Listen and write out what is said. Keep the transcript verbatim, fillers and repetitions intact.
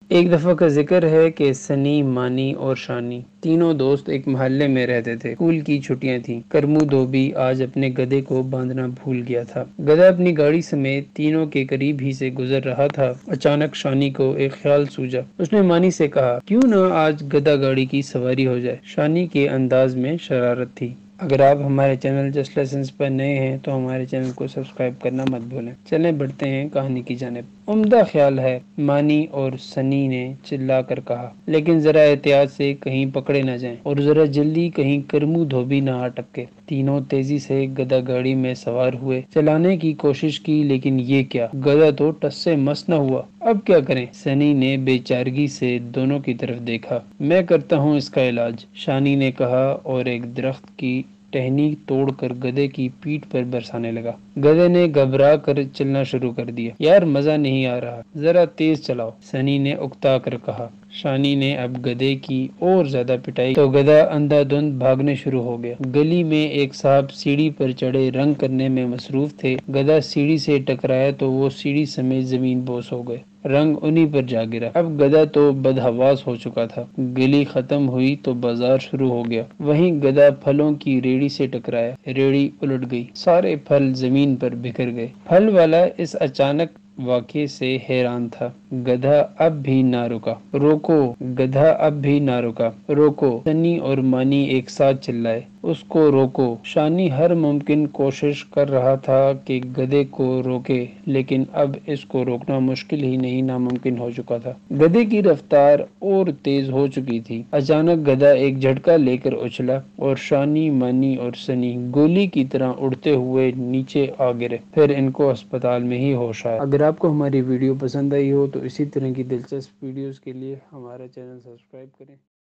ایک دفعہ کا ذکر ہے کہ سنی، مانی اور شانی تینوں دوست ایک محلے میں رہتے تھے۔ اسکول کی چھٹیاں تھیں۔ کرمو دھوبی آج اپنے گدھے کو باندھنا بھول گیا تھا۔ گدھا اپنی گاڑی سمیت تینوں کے قریب ہی سے گزر رہا تھا۔ اچانک شانی کو ایک خیال سوجا۔ اس نے مانی سے کہا، کیوں نہ آج گدھا گاڑی کی سواری ہو جائے؟ شانی کے انداز میں شرارت تھی۔ اگر آپ ہمارے چینل جسٹ لیسنز پر نئے ہیں تو ہمارے چینل کو سبسکرائب کرنا مت بھولیں۔ چلیں بڑھتے ہیں کہانی کی جانب۔ عمدہ خیال ہے، مانی اور سنی نے چلا کر کہا، لیکن ذرا احتیاط سے، کہیں پکڑے نہ جائیں، اور ذرا جلدی، کہیں کرمو دھوبی نہ آ ٹپکے۔ تینوں تیزی سے گدھا گاڑی میں سوار ہوئے۔ چلانے کی کوشش کی، لیکن یہ کیا، گدھا تو ٹس سے مس نہ ہوا۔ اب کیا کریں؟ سنی نے بے چارگی سے دونوں کی طرف دیکھا۔ میں کرتا ہوں اس کا علاج، شانی نے کہا اور ایک درخت کی ٹہنی توڑ کر گدھے کی پیٹھ پر برسانے لگا۔ گدھے نے گھبرا کر چلنا شروع کر دیا۔ یار مزہ نہیں آ رہا، ذرا تیز چلاؤ، سنی نے اکتا کر کہا۔ شانی نے اب گدھے کی اور زیادہ پٹائی تو گدھا اندھا دھند بھاگنے شروع ہو گیا۔ گلی میں ایک صاحب سیڑھی پر چڑھے رنگ کرنے میں مصروف تھے۔ گدھا سیڑھی سے ٹکرایا تو وہ سیڑھی سمیت زمین بوس ہو گئے۔ رنگ انہی پر جا گرا۔ اب گدھا تو بدحواس ہو چکا تھا۔ گلی ختم ہوئی تو بازار شروع ہو گیا۔ وہیں گدھا پھلوں کی ریڑھی سے ٹکرایا، ریڑھی الٹ گئی، سارے پھل زمین پر بکھر گئے۔ پھل والا اس اچانک واقعے سے حیران تھا۔ گدھا اب بھی نہ رکا۔ روکو! گدھا اب بھی نہ رکا۔ روکو! سنی اور مانی ایک ساتھ چلائے۔ اس کو روکو! شانی ہر ممکن کوشش کر رہا تھا کہ گدھے کو روکے، لیکن اب اس کو روکنا مشکل ہی نہیں ناممکن ہو چکا تھا۔ گدھے کی رفتار اور تیز ہو چکی تھی۔ اچانک گدھا ایک جھٹکا لے کر اچھلا اور شانی، مانی اور سنی گولی کی طرح اڑتے ہوئے نیچے آ گرے۔ پھر ان کو اسپتال میں ہی ہوش آیا۔ اگر آپ کو ہماری ویڈیو پسند آئی ہو تو اسی طرح کی دلچسپ ویڈیوز کے لیے ہمارا چینل سبسکرائب کریں۔